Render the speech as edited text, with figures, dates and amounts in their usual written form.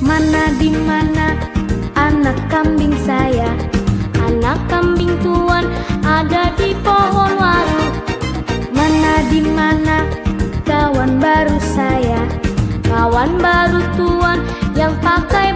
Mana di mana anak kambing saya? Anak kambing tuan ada di pohon waru. Mana di mana kawan baru saya? Kawan baru tuan yang pakai